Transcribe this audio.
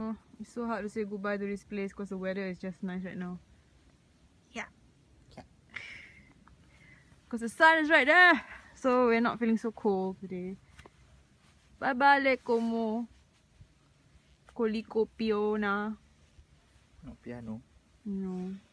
It's so hard to say goodbye to this place because the weather is just nice right now. Yeah. Because the sun is right there. So we're not feeling so cold today. Bye-bye, como Colicopio na. No piano. No.